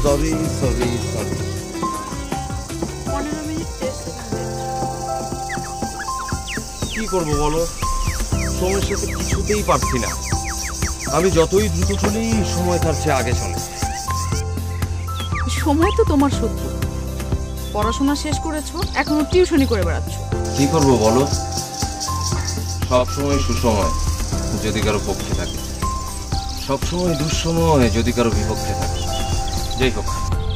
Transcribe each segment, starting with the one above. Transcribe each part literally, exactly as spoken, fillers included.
Sorry sorry sorry. কি করবো বলো, সময়ের সাথে কিছুতেই পারছি না। আমি যতই দ্রুত চলি সময় তার চেয়ে আগে চলে। সময় তো তোমার শত্রু। পড়াশোনা শেষ করেছো, এখনো টিউশনি করে বেড়াচ্ছ। কি করবো বলো, সব সময় সুসময় যদি কারো পক্ষে থাকে, সব সময় দুঃসময় যদি কারো বিপক্ষে থাকে। যাই হোক,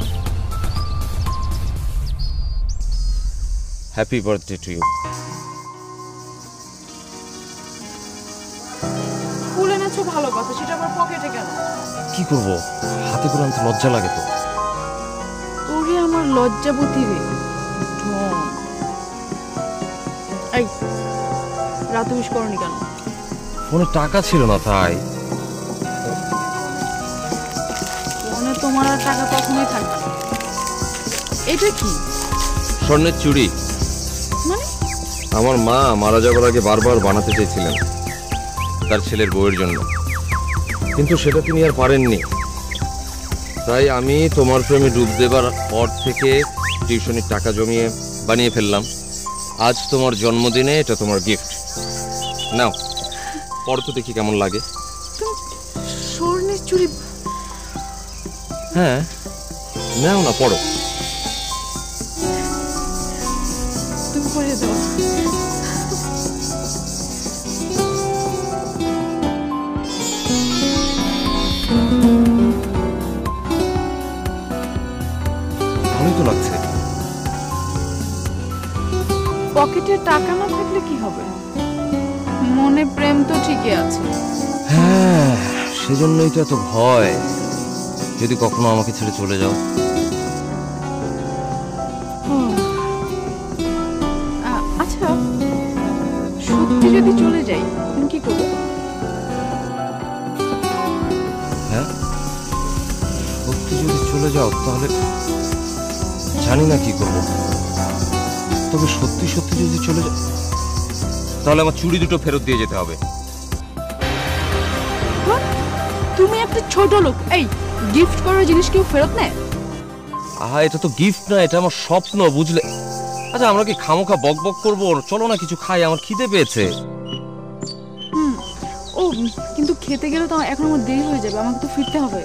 হ্যাপি বার্থডে টু ইউ। ফুল এনেছো ভালো কথা, সেটা আবার পকেটে কেন? কি করবো, হাতে করে আনতে লজ্জা লাগে তো। ওরে আমার লজ্জাবতী রে। এই রাতে উইশ করনি কেন? ফোনে টাকা ছিল না তাই। ফোনে তোমার আর টাকা কখনোই থাকবে না। এটা কি? স্বর্ণের চুড়ি। মানে? আমার মা মারা যাবার আগে বারবার বানাতে চেয়েছিলেন তার ছেলের বউয়ের জন্য, কিন্তু সেটা তিনি আর পারেননি। তাই আমি তোমার প্রেমে ডুব দেবার পর থেকে টিউশনির টাকা জমিয়ে বানিয়ে ফেললাম। আজ তোমার জন্মদিনে এটা তোমার গিফট। নাও পড়ো তো দেখি কেমন লাগে। স্বর্ণের চুড়ি? হ্যাঁ নাও না, পড়ো। তুমি পড়ে দাও। ভালোই তো লাগছে। পকেটে টাকা না থাকলে কি হবে, মনে প্রেম তো ঠিকই আছে। হ্যাঁ সেজন্যই তো এত ভয়, যদি কখনো আমাকে ছেড়ে চলে যাও। আচ্ছা সত্যি যদি চলে যাই তুমি কি করবে? হ্যাঁ সত্যি যদি চলে যাও তাহলে জানি না কি করবো, তবে সত্যি সত্যি যদি চলে যাও তাহলে আমার চুড়ি দুটো ফেরত দিয়ে যেতে হবে। তুমি একটা ছোট লোক, এই গিফট করার জিনিস কেউ ফেরত নেয়? আহা এটা তো গিফট না, এটা আমার স্বপ্ন, বুঝলে? আচ্ছা আমরা কি খামোখা বক বক করবো? চলো না কিছু খাই, আমার খিদে পেয়েছে। হুম ও কিন্তু খেতে গেলে তো এখন আমার দেরি হয়ে যাবে, আমাকে তো ফিরতে হবে।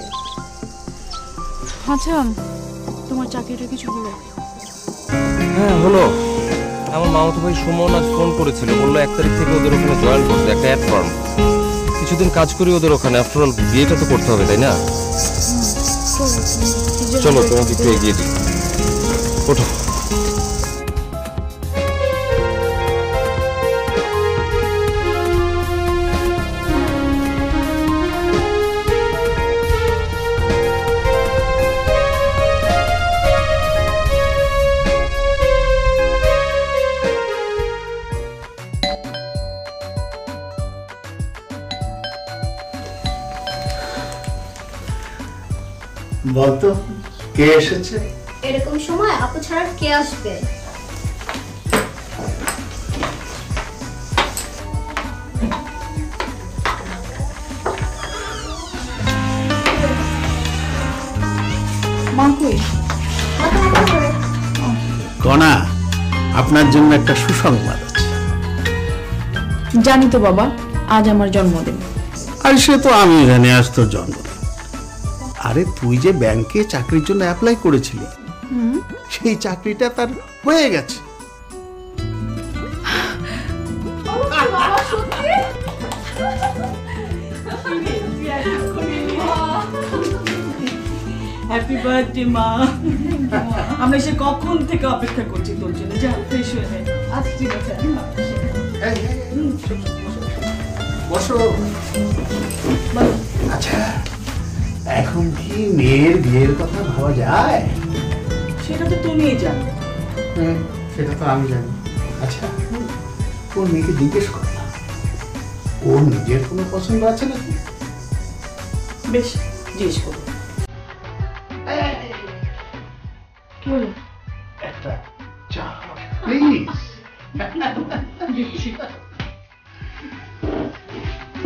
আচ্ছা তোমার চাকরিটা কিছু হলো? হ্যাঁ হলো। আমার মামাতো ভাই সুমন আজ ফোন করেছিল, বললো এক তারিখ থেকে ওদের ওখানে জয়েন করতে, একটা অ্যাড ফার্ম। কিছুদিন কাজ করি ওদের ওখানে, আফটার অল বিয়েটা তো করতে হবে তাই না? চলো তোমাকে একটু এগিয়ে দিই, ওঠো। বলতো কে এসেছে? এরকম সময় আপু ছাড়া কে আসবে? কণা, আপনার জন্য একটা সুসংবাদ আছে। জানি তো বাবা, আজ আমার জন্মদিন। আর সে তো আমি জানি আজ তোর জন্মদিন। আরে তুই যে ব্যাংকে চাকরির জন্য অ্যাপ্লাই করেছিলি, সেই চাকরিটা তার হয়ে গেছে। হ্যাপি বার্থডে মা। আমরা সে কখন থেকে অপেক্ষা করছি তোর জন্য। যা ফ্রেশ হয়ে নে। আচ্ছা ঠিক আছে। বসো। আচ্ছা এখন কি মেয়ের বিয়ের কথা ভাবা যায়? সেটা তো তুমিই জানো। হুম সেটা তো আমি জানি। আচ্ছা ওর মেয়েকে জিজ্ঞেস করলাম, ওর নিজের কোনো পছন্দ আছে নাকি? বেশ জিজ্ঞেস করো। একটা চা প্লিজ।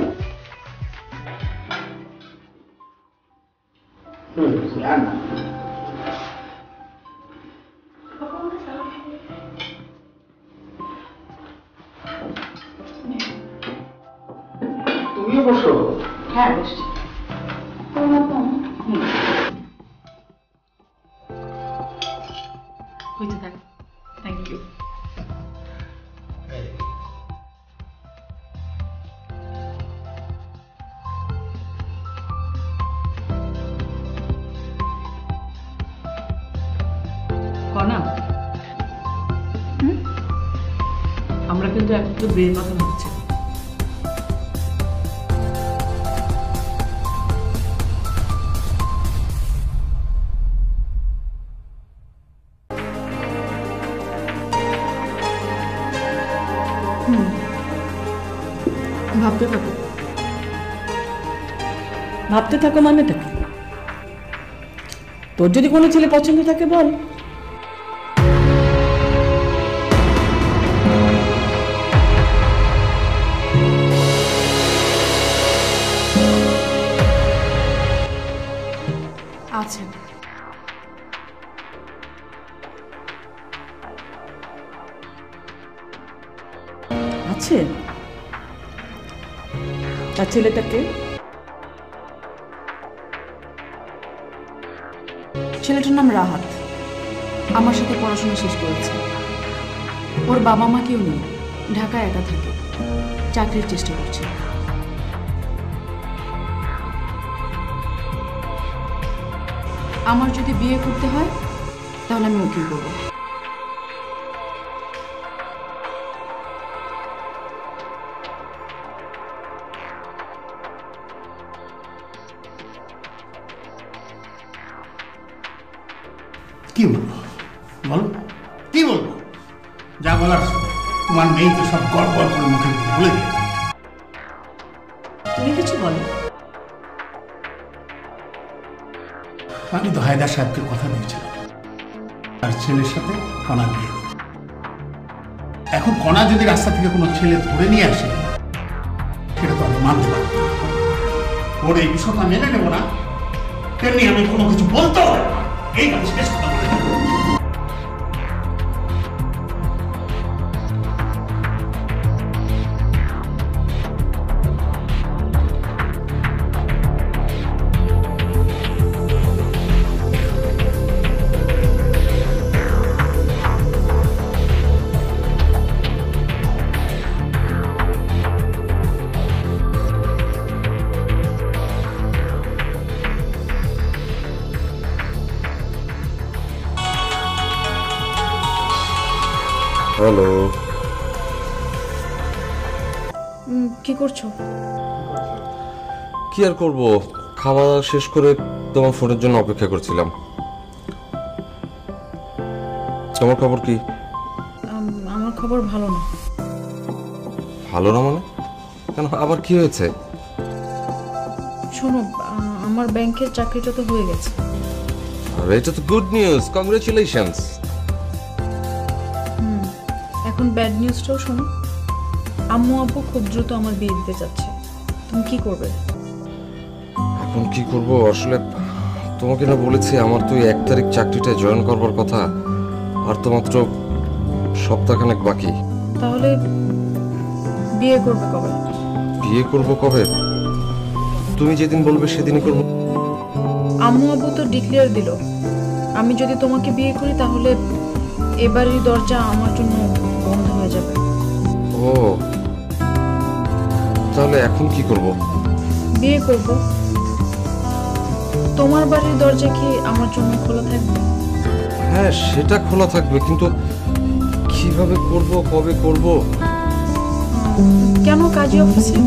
হুম না হয়েছে থাক। Thank you. কনা, আমরা কিন্তু একটু বিয়ের কথা ভাবছি। ভাবতে থাকো ভাবতে থাকো মানেটা কি? তোর যদি কোনো ছেলে পছন্দ থাকে বল। আছে। আছে? আর ছেলেটাকে? ছেলেটার নাম রাহাত, আমার সাথে পড়াশোনা শেষ করেছে। ওর বাবা মা কেউ নেই, ঢাকায় একা থাকে, চাকরির চেষ্টা করছে। আমার যদি বিয়ে করতে হয় তাহলে আমি উকিল করবো। কি বলবো বলো, কি বলবো? যা বলার তোমার মেয়ে তো সব গড় গড় করে মুখে বলে দিল। তুমি কিছু বলো। আমি তো হায়দার সাহেবকে কথা দিয়েছিলাম আর ছেলের সাথে কণার বিয়ে। এখন কণা যদি রাস্তা থেকে কোনো ছেলে ধরে নিয়ে আসে সেটা তো আমি মানতে পারবো না। ওর এই বিষয়টা মেনে নেবো না, তেমনি আমি কোনো কিছু বলতে হবে না। এই আমি শেষ কথা বলে দেবো। হ্যালো, কি করছো? কি আর করব, খাওয়া শেষ করে তোমার ফোনের জন্য অপেক্ষা করছিলাম। তোমার খবর কি? আমার খবর ভালো না। ভালো না মানে? কেন, আবার কি হয়েছে? শোনো, আমার ব্যাংকের চাকরিটা তো হয়ে গেছে। আরে এটা তো গুড নিউজ, কংগ্রেচুলেশনস। এখন ব্যাড নিউজটাও শোনো। আম্মু আব্বু খুব দ্রুত আমার বিয়ে দিতে চাচ্ছে। তুমি কি করবে? এখন কি করব, আসলে তোমাকে না বলেছি আমার তো এক তারিখ চাকরিটায় জয়েন করবার কথা, আর তো মাত্র সপ্তাহখানেক বাকি। তাহলে বিয়ে করবে কবে? বিয়ে করব কবে? তুমি যেদিন বলবে সেদিনই করব। আম্মু আব্বু তো ডিক্লেয়ার দিল, আমি যদি তোমাকে বিয়ে করি তাহলে এবারের দরজা আমার জন্য বন্ধ হয়ে যাবে। ও, তাহলে এখন কি করব? বিয়ে করব। তোমার বাড়ির দরজা কি আমার জন্য খোলা থাকবে? হ্যাঁ, সেটা খোলা থাকবে, কিন্তু কিভাবে করব, কবে করব? কেন, কাজী অফিসে?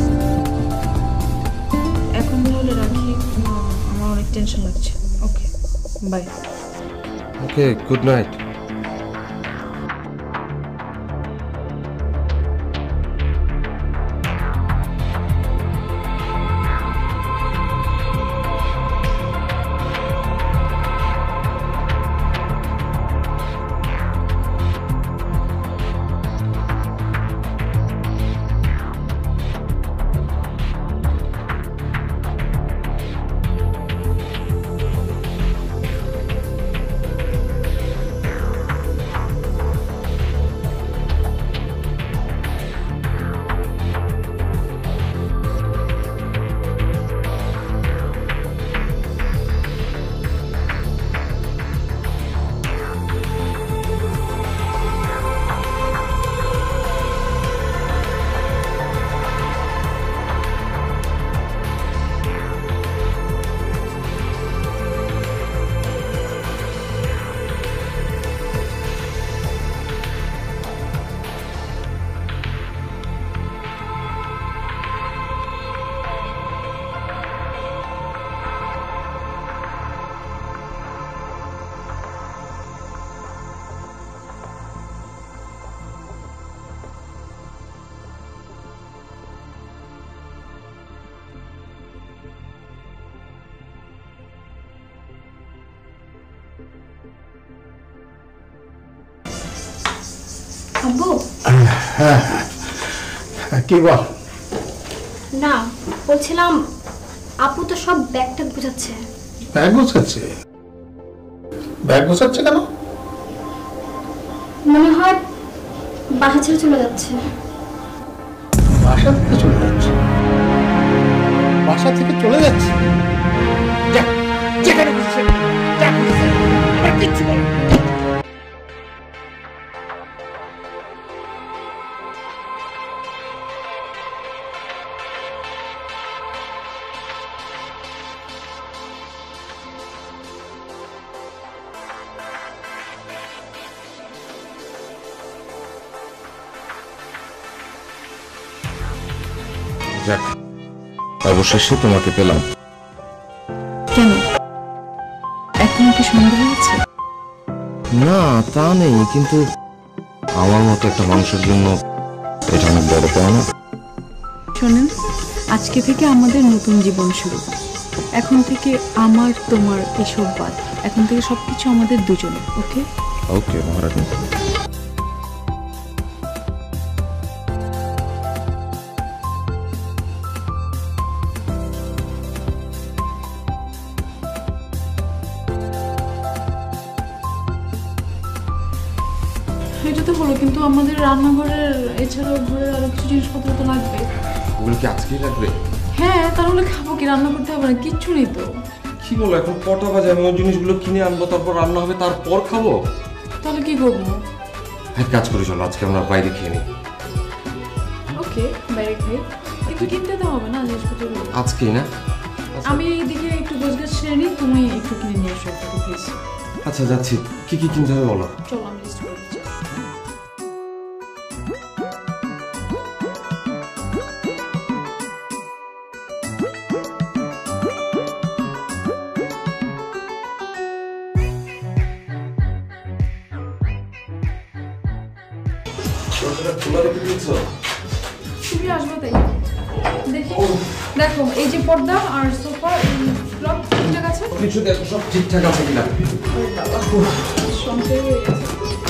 এখন তাহলে রাখি, আমার অনেক টেনশন লাগছে। Okay, bye. Okay, good night. আব্বু হ্যাঁ কি বল? না, বলছিলাম আপু তো সব ব্যাগ ট্যাগ গুছাচ্ছে। ব্যাগ গোছাচ্ছে? ব্যাগ গোছাচ্ছে কেন? মনে হয় বাসা ছেড়ে চলে যাচ্ছে। বাসা থেকে চলে যাচ্ছে? বাসা থেকে চলে যাচ্ছে? যা, যেখানে খুশি সেখানে যা, খুশি আর কিচ্ছু বল না। যাক, অবশেষে তোমাকে পেলাম। কেন, এখনো কি সন্দেহ আছে? না তা নেই, কিন্তু আমার মতো একটা মানুষের জন্য এটা অনেক বড় পাওনা। শোনেন, আজকে থেকে আমাদের নতুন জীবন শুরু। এখন থেকে আমার তোমার এসব বাদ, এখন থেকে সবকিছু আমাদের দুজনে। ওকে ওকে মহারানী। এটা তো হলো, কিন্তু আমাদের রান্নাঘরের এছাড়াও ঘরের আরো কিছু জিনিসপত্র তো লাগবে। ওগুলো কি আজকেই লাগবে? হ্যাঁ, তাহলে খাবো কি? রান্না করতে হবে না, কিচ্ছু নেই তো। কি বলো, এখন কটা বাজে? আমি ওই জিনিসগুলো কিনে আনবো, তারপর রান্না হবে, তারপর খাবো। তাহলে কি করবো? এক কাজ করি, চলো আজকে আমরা বাইরে খেয়ে নিই। ওকে, বাইরে খাই, কিন্তু কিনতে তো হবে না জিনিসপত্রগুলো। আজকেই না? আমি এইদিকে একটু গোছগাছ সেরে নিই, তুমি একটু কিনে নিয়ে এসো প্লিজ। আচ্ছা যাচ্ছি। কি কি কিনতে হবে বলো? চলো আমি লিস্ট করে দিচ্ছি। তুমি আসবে তাই দেখি। দেখো, এই যে পর্দা আর সোফা, এই ক্লথ ঠিকঠাক আছে? কিছু দেখো সব ঠিকঠাক আছে কিনা। সংশয় হয়ে গেছে।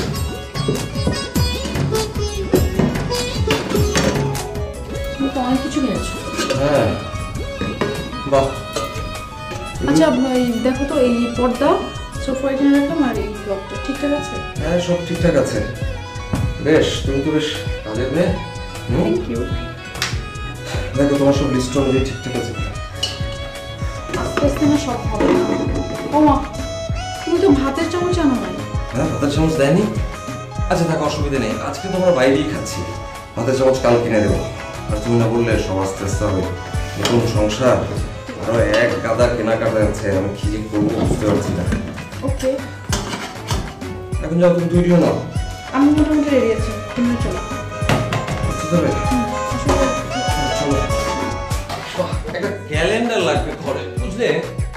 তুমি তো অনেক কিছু কিনেছো। হ্যাঁ বাহ। আচ্ছা ভাই, দেখো তো এই পর্দা, সোফা এখানে রাখলাম, আর এই ক্লথটা ঠিকঠাক আছে? হ্যাঁ সব ঠিকঠাক আছে। বেশ, তুমি তো বেশ কাজের মেয়ে। Thank you. দেখো তোমার সব লিস্ট অনুযায়ী ঠিকঠাক আছে। আস্তে আস্তে না সব হবে। ও মা, তুমি তো ভাতের চামচ আনো নাই। হ্যাঁ, ভাতের চামচ দেয়নি? আচ্ছা থাক, অসুবিধা নেই, আজকে তোমরা বাইরেই খাচ্ছি। ভাতের চামচ কাল কিনে দেবো। আর তুমি না বললে সব আস্তে আস্তে হবে, নতুন সংসার, আরো এক গাদা কেনাকাটা আছে, আমি কি যে করবো বুঝতে পারছি না। ওকে, এখন যাও, তুমি তৈরিও নাও। আমি মোটামুটি রেডি আছি, তুমি চলো। বুঝতে হবে? চলো। বাহ, একটা ক্যালেন্ডার লাগবে ঘরে, বুঝলে?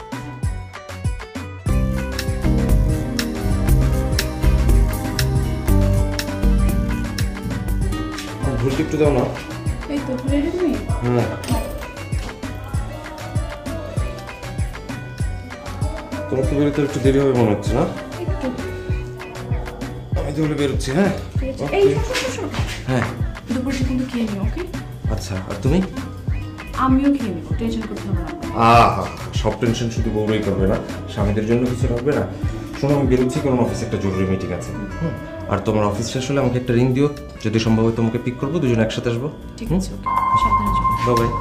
ভুলটি একটু দাও না। এই তো রেডি তুমি? হ্যাঁ। তোমার তো বেরোতে একটু দেরি হবে মনে হচ্ছে না? একটু। আমি তাহলে বেরোচ্ছি। হ্যাঁ এই শোনো, শোনো, শোনো। হ্যাঁ দুপুরটা কিন্তু খেয়ে নিও, ওকে? আচ্ছা, আর তুমি? আমিও খেয়ে নিবো, টেনশন করতে হবে না। আহা, সব টেনশন শুধু বউরাই করবে না, স্বামীদের জন্য কিছু রাখবে না। শোনো, আমি বেরোচ্ছি, কারণ অফিসে একটা জরুরি মিটিং আছে। হুম। আর তোমার অফিস শেষ হলে আমাকে একটা রিং দিও, যদি সম্ভব হয় তোমাকে পিক করবো, দুজন একসাথে আসবো। ঠিক আছে, ওকে, সাবধানে যাও। Bye bye.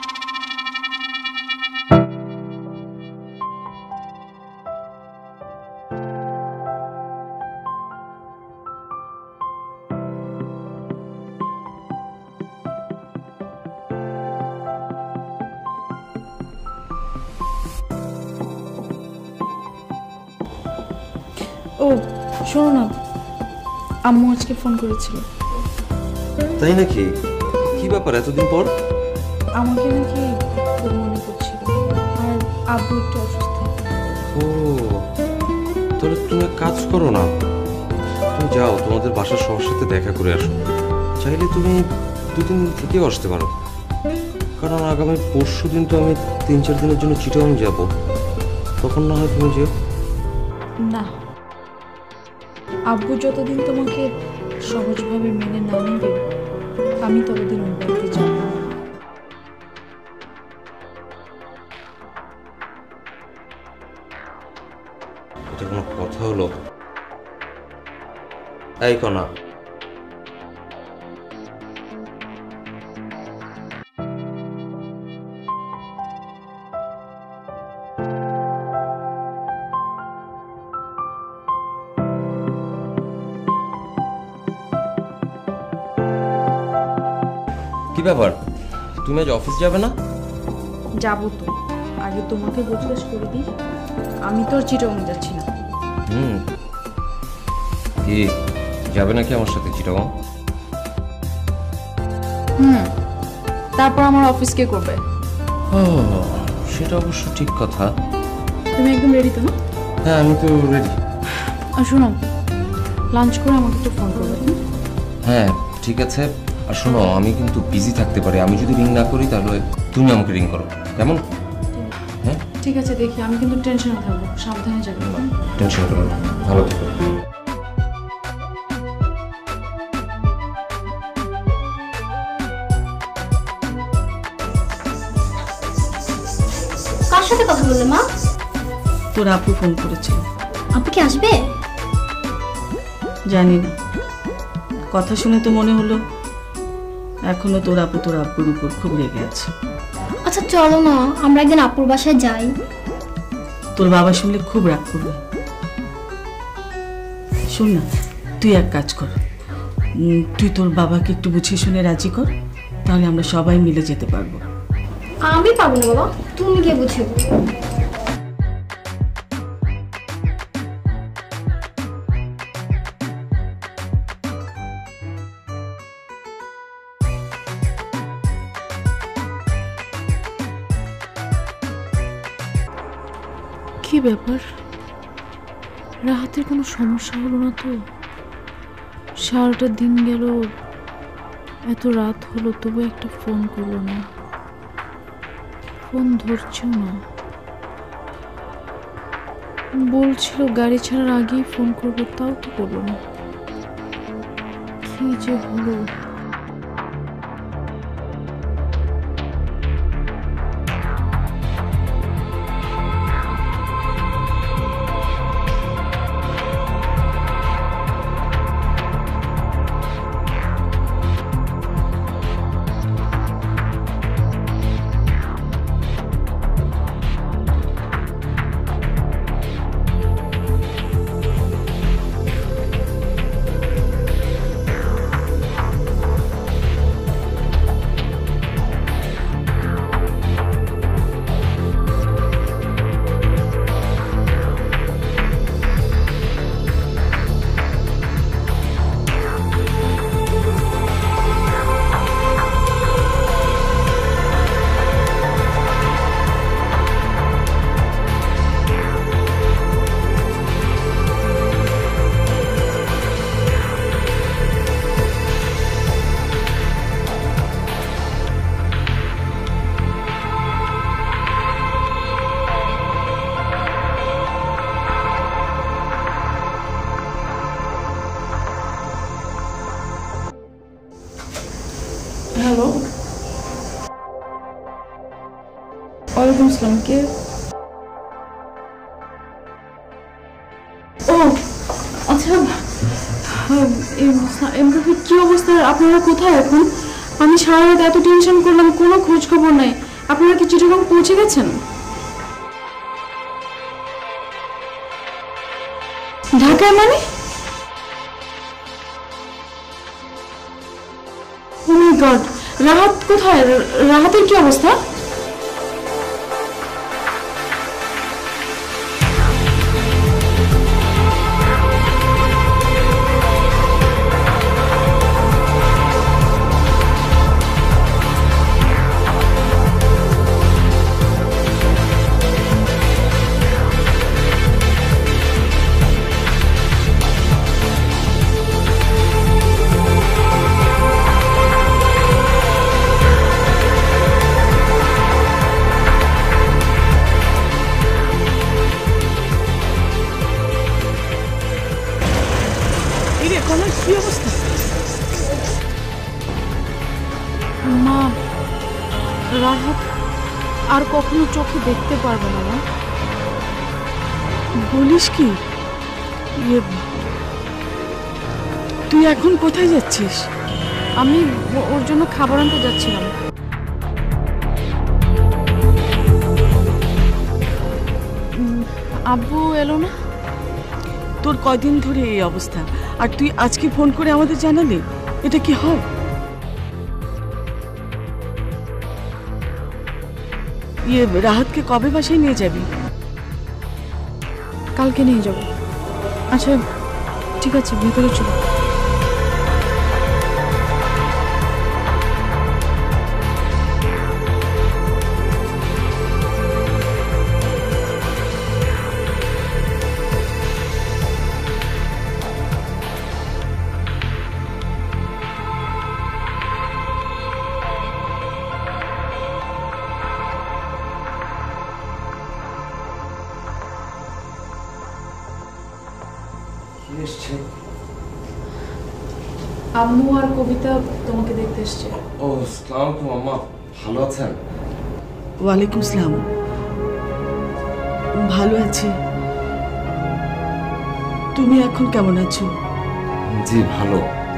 ও শোনো না, আম্মু আজকে ফোন করেছিল। তাই নাকি? কি ব্যাপার এতদিন পর? আমাকে নাকি খুব মনে করছিল, আর আব্বু একটু অসুস্থ। ও, তাহলে তুমি এক কাজ করো না, তুমি যাও তোমাদের বাসার সবার সাথে দেখা করে আসো। চাইলে তুমি দুদিন থেকেও আসতে পারো, কারণ আগামী পরশু দিন তো আমি তিন চার দিনের জন্য চিটাগাং যাব, তখন না হয় তুমি যেও। না, আব্বু যতদিন তোমাকে সহজভাবে মেনে না নেবে আমি ততদিন ওই বাড়িতে যাব না। এটা কোনো কথা হলো? এই কনা, কি ব্যাপার? তুমি আজ অফিস যাবে না? যাবো তো, আগে তোমাকে জিজ্ঞেস করে দিই। আমি তো আর চিটাগং যাচ্ছি না। হুম, কি যাবে নাকি আমার সাথে চিটাগং? হুম, তারপর আমার অফিস কে করবে? ও, সেটা অবশ্য ঠিক কথা। তুমি একদম রেডি তো না? হ্যাঁ, আমি তো রেডি। আর শোনো, লাঞ্চ করে আমাকে একটু ফোন করবে। হ্যাঁ ঠিক আছে। আর শোনো, আমি কিন্তু বিজি থাকতে পারি, আমি যদি রিং না করি তাহলে তুমি আমাকে রিং করো, কেমন? হ্যাঁ ঠিক আছে, দেখি। আমি কিন্তু টেনশনে থাকবো, সাবধানে যাবে। টেনশন করো না, ভালো থেকো। কার সাথে কথা বললে মা? তোর আপু ফোন করেছিল। আপু কি আসবে? জানি না, কথা শুনে তো মনে হলো এখনো তোর আপু তোর আব্বুর উপর খুব রেগে আছে। আচ্ছা চলো না, আমরা একদিন আপুর বাসায় যাই। তোর বাবা শুনলে খুব রাগ করবে। শোন না, তুই এক কাজ কর, উম, তুই তোর বাবাকে একটু বুঝিয়ে শুনে রাজি কর, তাহলে আমরা সবাই মিলে যেতে পারবো। আমি পারবো না বাবা, তুমি গিয়ে বুঝিয়ে বলো। কি ব্যাপার? রাহাতের কোনো সমস্যা হলো না তো? সারাটা দিন গেল, এত রাত হলো তবু একটা ফোন করলো না, ফোন ধরছেও না। বলছিল গাড়ি ছাড়ার আগেই ফোন করবে, তাও তো করলো না। কি যে হলো? হ্যালো, ওয়ালাইকুম আসসালাম। কে? ও আচ্ছা, এমনি কি অবস্থা? আপনারা কোথায় এখন? আমি সারা রাত এত টেনশন করলাম, কোনো খোঁজ খবর নাই। আপনারা কি চিটাগং পৌঁছে গেছেন? ঢাকায় মানে? ও মাই গড, রাহাত কোথায়? রাহাতের কি অবস্থা? আর কখনো চোখে দেখতে পারবে না মা। বলিস কি? ইয়ে, তুই এখন কোথায় যাচ্ছিস? আমি ও- ওর জন্য খাবার আনতে যাচ্ছিলাম। উম, আব্বু এলো না? তোর কয়দিন ধরে এই অবস্থা, আর তুই আজকে ফোন করে আমাদের জানালি? এটা কি হয়? ইয়ে, রাহাতকে কবে বাসায় নিয়ে যাবি? কালকে নিয়ে যাব। আচ্ছা ঠিক আছে, ভিতরে চলো। আম্মু আর কবিতা তোমাকে দেখতে এসছে। ও আসসালামু আলাইকুম আম্মা, ভালো আছেন? ওয়ালাইকুম আসসালাম। ভালো আছি। তুমি এখন কেমন আছো? জি ভালো,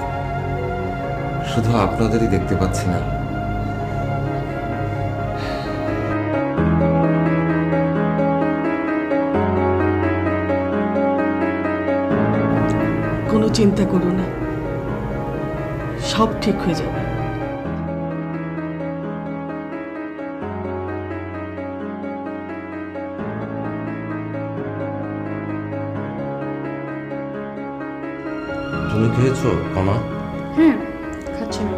শুধু আপনাদেরই দেখতে পাচ্ছি না। কোনো চিন্তা করো না, সব ঠিক হয়ে যাবে। তুমি খেয়েছো কমা? হ্যাঁ খাচ্ছি না।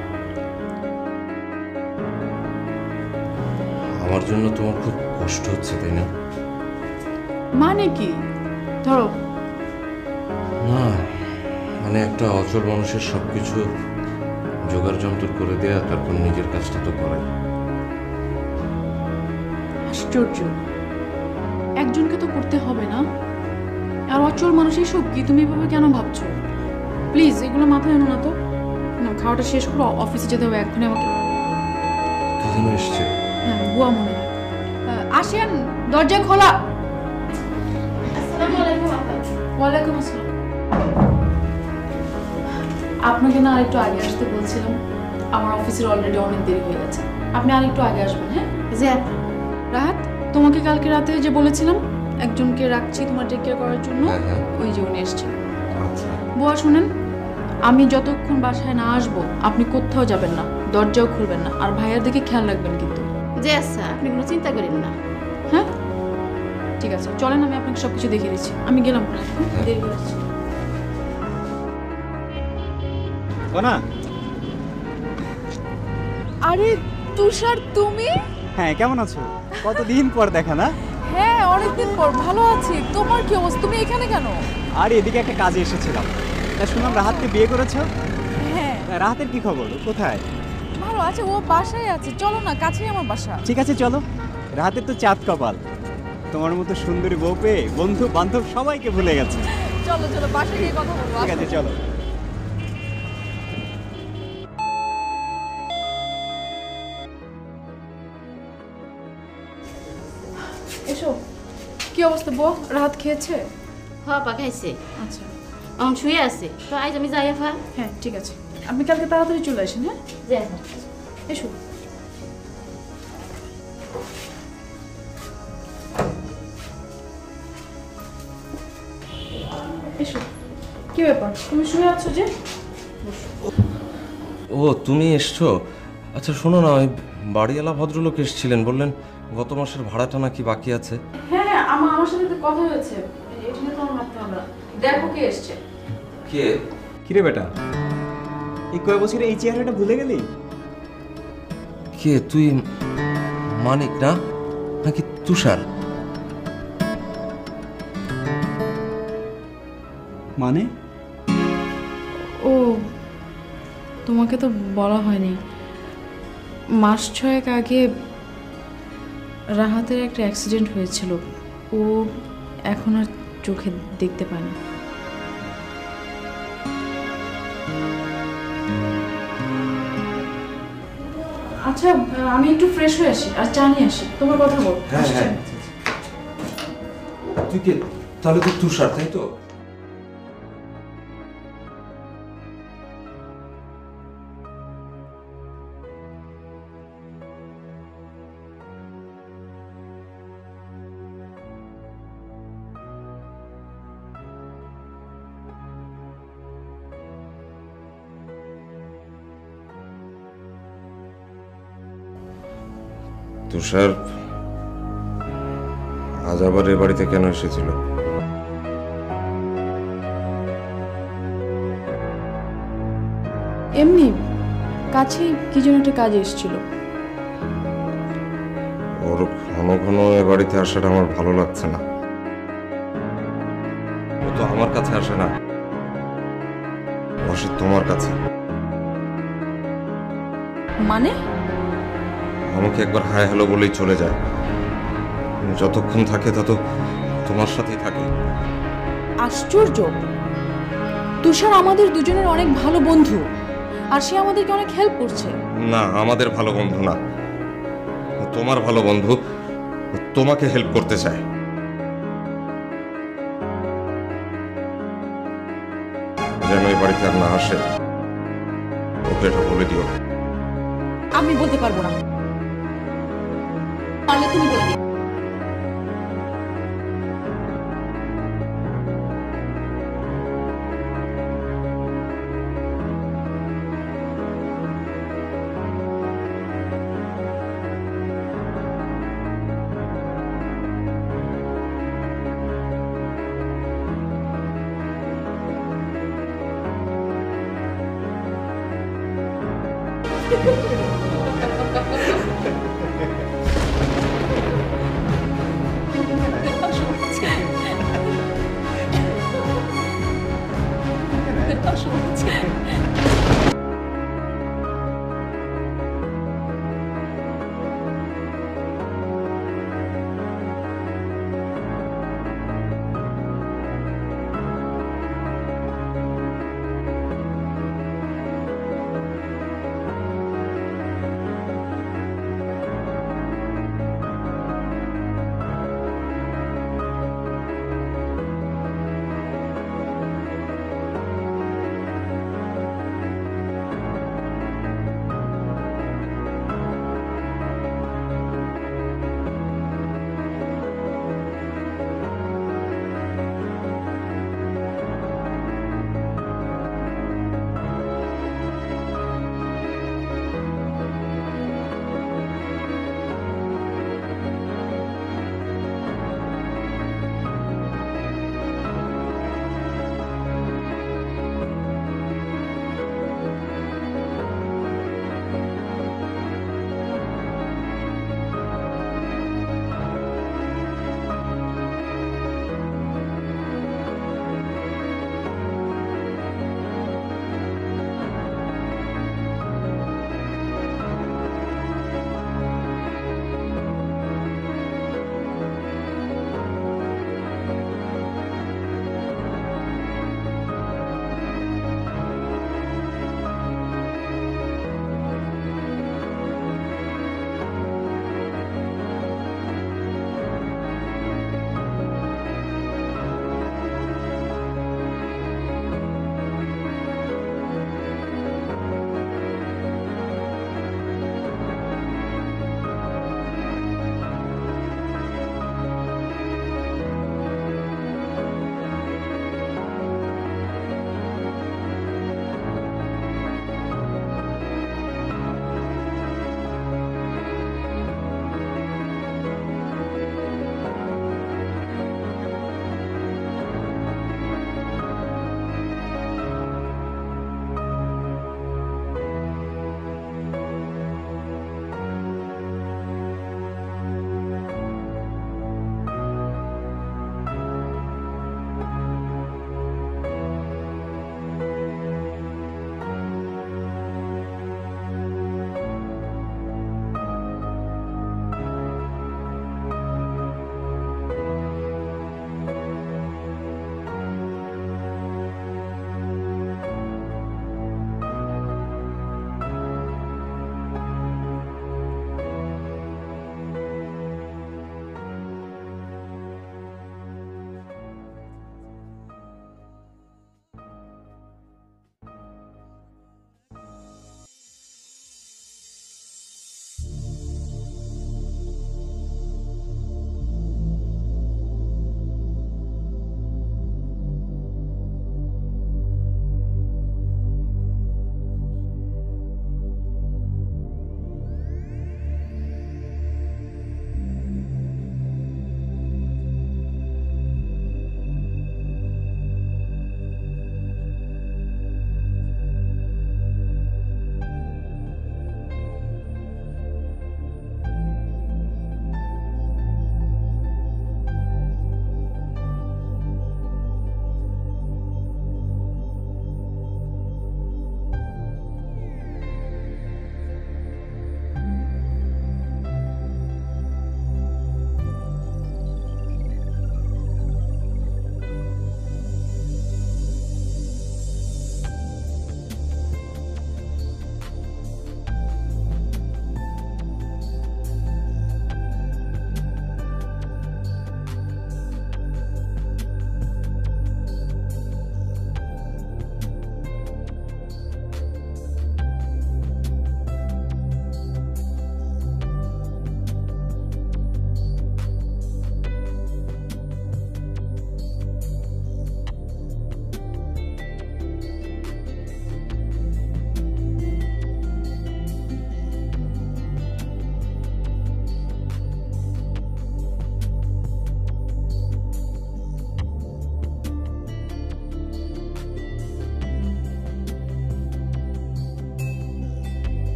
আমার জন্য তোমার খুব কষ্ট হচ্ছে তাই না? মানে কি? ধরো না মানে একটা অচল মানুষের সবকিছু জোগাড় যন্ত্র করে দেয়া, তারপর নিজের কাজটা তো করাই। আশ্চর্য, একজনকে তো করতে হবে না? আর অচল মানুষ এসব কি? তুমি এভাবে কেন ভাবছো? প্লিজ এগুলো মাথায় আনো না তো। না, খাওয়াটা শেষ করো, অফিসে যেতে হবে এক্ষুনি আমাকে। কি যেন এসছে? হ্যাঁ বুয়া মনে হয়। আহ, আসেন, দরজা খোলা। ওয়ালাইকুম আসসালাম। আপনাকে না আরেকটু আগে আসতে বলছিলাম, আমার অফিসের অলরেডি অনেক দেরি হয়ে গেছে। আপনি আরেকটু আগে আসবেন। হ্যাঁ যে রাহাত, তোমাকে কালকে রাতে যে বলেছিলাম একজনকে রাখছি তোমার টেক কেয়ার করার জন্য, হ্যাঁ, হ্যাঁ। ওই যে উনি এসেছিল। আচ্ছা বুয়া শুনেন, আমি যতক্ষণ বাসায় না আসবো আপনি কোথাও যাবেন না, দরজাও খুলবেন না, আর ভাইয়ার দিকে খেয়াল রাখবেন কিন্তু। যে আচ্ছা, আপনি কোনো চিন্তা করেন না। হ্যাঁ ঠিক আছে, চলেন আমি আপনাকে সবকিছু দেখিয়ে দিচ্ছি। আমি গেলাম। হ্যাঁ, দেরি হয়ে যাচ্ছে। না আরে তুষার, তুমি? হ্যাঁ, কেমন আছো? কতদিন পর দেখা না? হ্যাঁ অনেকদিন পর। ভালো আছি। তোমার কি অবস্থা? তুমি এখানে কেন? আর এদিকে একটা কাজে এসেছিলাম। তা শুনলাম রাহাতকে বিয়ে করেছো। হ্যাঁ তা রাহাতের কি খবর? ও কোথায়? ভালো আছে, ও বাসায় আছে। চলো না, কাছেই আমার বাসা। ঠিক আছে চলো। রাহাতের তো চাঁদ কপাল, তোমার মতো সুন্দরী বউ পেয়ে বন্ধু বান্ধব সবাইকে ভুলে গেছে। চলো চলো, বাসায় গিয়ে কথা বলবো। ঠিক আছে চলো। এসো। কি অবস্থা বুয়া? রাহাত খেয়েছে? হ্যাঁ পা খাইছে, আচ্ছা এখন শুয়ে আছে। তো আজ আমি যাই আফা। হ্যাঁ ঠিক আছে, আপনি কালকে তাড়াতাড়ি চলে আসেন। হ্যাঁ যে আফা। এসো। এসো। কি ব্যাপার, তুমি শুয়ে আছো যে? ও তুমি এসছো? আচ্ছা শোনো না, ওই বাড়িওয়ালা ভদ্রলোক এসেছিলেন, বললেন গত মাসের ভাড়াটা নাকি বাকি আছে। হ্যাঁ হ্যাঁ, আমার আমার সাথে তো কথা হয়েছে। এটা নিয়ে তোমার ভাবতে হবে না। দেখো কে এসছে। কে? কিরে বেটা, এই কয় বছরে এই চেহারাটা ভুলে গেলি? কে তুই? মানিক না নাকি তুষার? মানে? ও তোমাকে তো বলা হয়নি, মাস ছয়েক আগে রাহাতের একটা অ্যাক্সিডেন্ট হয়েছিল। ও এখন আর চোখে দেখতে পায় না। আচ্ছা আহ, আমি একটু ফ্রেশ হয়ে আসি আর চা নিয়ে আসি, তোমার কথা বল। হ্যাঁ হ্যাঁ তুই কে? তাহলে তো তুষার, তাই তো? তুষার আজ আবার এ বাড়িতে কেন এসেছিল? এমনি কাছে কি যেন একটা কাজে এসেছিল। ওর ঘন ঘন এ বাড়িতে আসাটা আমার ভালো লাগছে না। ও তো আমার কাছে আসে না, ও আসে তোমার কাছে। মানে? আমাকে একবার হাই হ্যালো বলেই চলে যায়। যতক্ষণ থাকে তত তোমার সাথেই থাকে। আশ্চর্য, তুষার আমাদের দুজনের অনেক ভালো বন্ধু, আর সে আমাদেরকে অনেক হেল্প করছে। না, আমাদের ভালো বন্ধু না, ও তোমার ভালো বন্ধু, ও তোমাকে হেল্প করতে চায়। যেন এই বাড়িতে আর না আসে, ওকে এটা বলে দিও। আমি বলতে পারবো না, পারলে তুমি বলে দিও।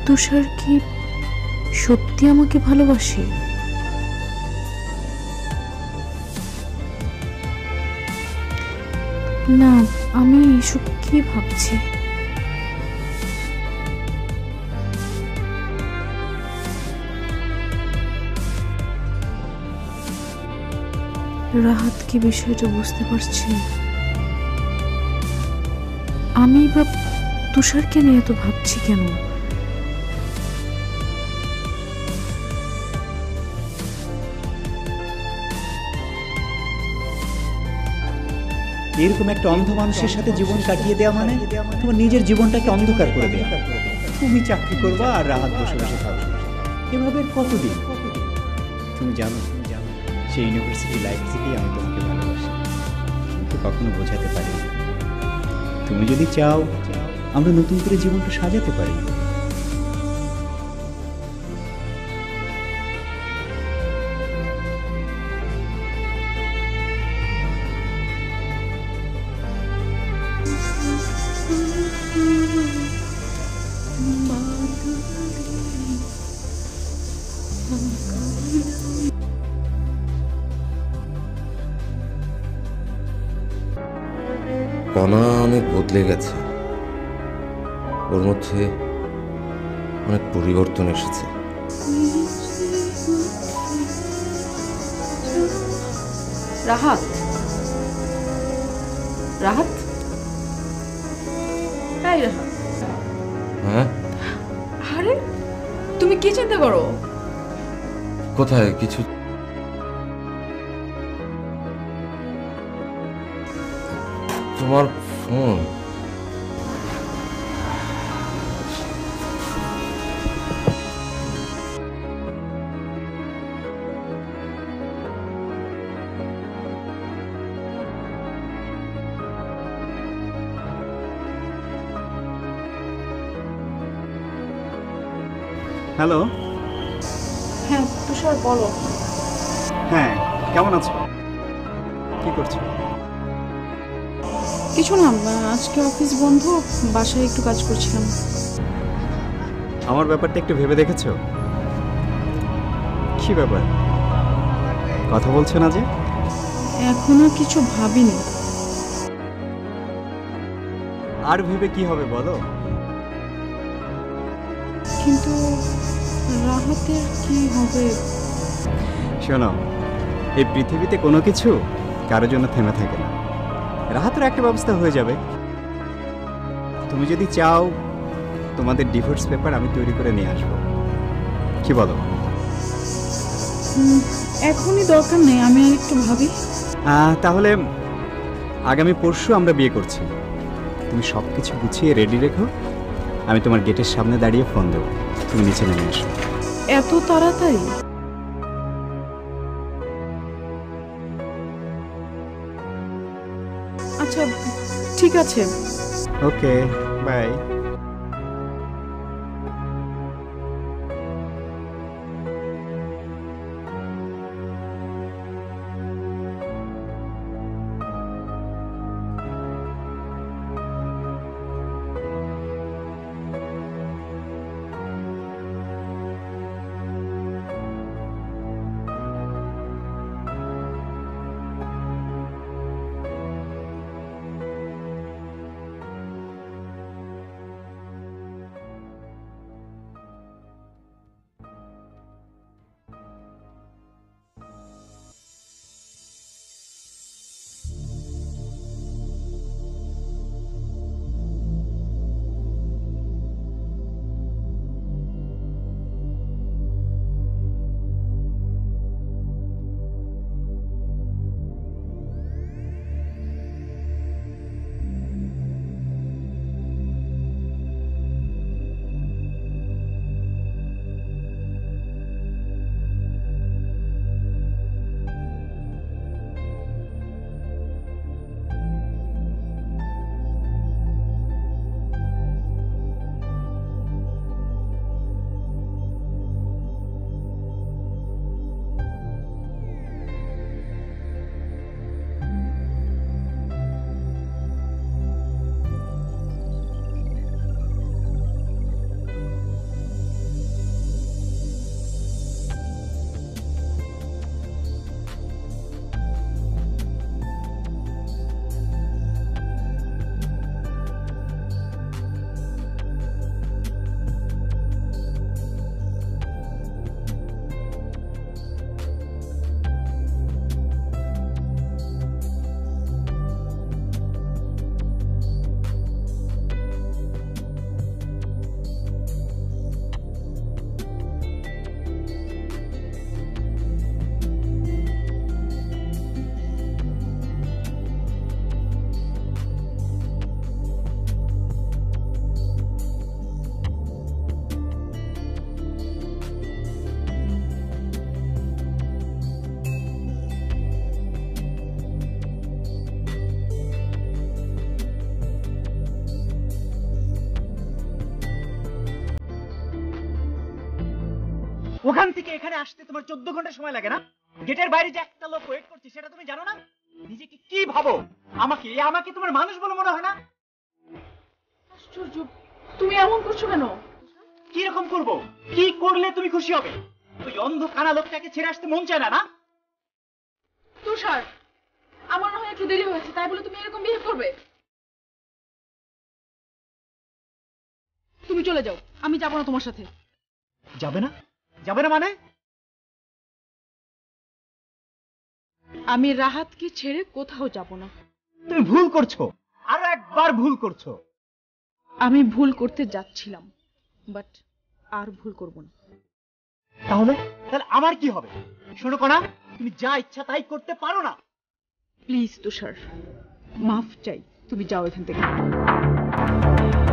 তুষার কি সত্যি আমাকে ভালোবাসে? না, আমি এসব কি ভাবছি? রাহাত কি বিষয়টা বুঝতে পারছে? আমি বা তুষারকে নিয়ে তো ভাবছি কেন? এরকম একটা অন্ধ মানুষের সাথে জীবন কাটিয়ে দেওয়া মানে তোমার নিজের জীবনটাকে অন্ধকার করে দেওয়া। তুমি চাকরি করবা আর রাহাত বসে বসে খাবে, এভাবে কতদিন? তুমি জানো সেই ইউনিভার্সিটি লাইফ থেকেই আমি তোমাকে ভালোবাসি, কিন্তু কখনো বোঝাতে পারি। তুমি যদি চাও আমরা নতুন করে জীবনটা সাজাতে পারি। কণা অনেক বদলে গেছে, ওর মধ্যে অনেক পরিবর্তন এসেছে। রাহাত, রাহাত, তাই রাহাত। হ্যাঁ, আরে তুমি কি চিন্তা করো? কোথায় কিছু? তোমার ফোন। হ্যালো। হ্যাঁ তুষার বলো। হ্যাঁ, কেমন আছো? কি করছো? কিছু না, আজকে অফিস বন্ধ, বাসায় একটু কাজ করছিলাম। আমার ব্যাপারটা একটু ভেবে দেখেছো? কি ব্যাপার, কথা বলছো না যে? এখনো কিছু ভাবিনি। আর ভেবে কি হবে বলো? কিন্তু রাহাতের কি হবে? শোনো, এই পৃথিবীতে কোনো কিছু কারোর জন্য থেমে থাকে না। রাহাতের একটা ব্যবস্থা হয়ে যাবে। তুমি যদি চাও তোমাদের ডিভোর্স পেপার আমি তৈরি করে নিয়ে আসবো, কি বলো? এখনই দরকার নেই, আমি আর একটু ভাবি। আহ, তাহলে আগামী পরশু আমরা বিয়ে করছি। তুমি সব কিছু গুছিয়ে রেডি রেখো, আমি তোমার গেটের সামনে দাঁড়িয়ে ফোন দেবো, তুমি নিচে নেমে এসো। এত তাড়াতাড়ি? আচ্ছা ঠিক আছে। Okay, bye. ওখান থেকে এখানে আসতে তোমার চোদ্দ ঘন্টা সময় লাগে না? গেটের বাইরে যে একটা লোক ওয়েট করছে সেটা তুমি জানো না? নিজেকে কি ভাবো? আমাকে আমাকে তোমার মানুষ বলে মনে হয় না? আশ্চর্য, তুমি এমন করছো কেন? কি রকম করবো? কি করলে তুমি খুশি হবে? ওই অন্ধ কানা লোকটাকে ছেড়ে আসতে মন চায় না না? তুষার, আমার না হয় একটু দেরি হয়েছে, তাই বলে তুমি এরকম বিহেভ করবে? তুমি চলে যাও, আমি যাবো না তোমার সাথে। যাবে না? যাবে না মানে? আমি রাহাতকে ছেড়ে কোথাও যাব না। তুমি ভুল করছো, আরো একবার ভুল করছো। আমি ভুল করতে যাচ্ছিলাম, বাট আর ভুল করব না। তাহলে তাহলে আমার কি হবে? শোনো কণা, তুমি যা ইচ্ছা তাই করতে পারো না। প্লিজ তুষার, মাফ চাই, তুমি যাও এখান থেকে।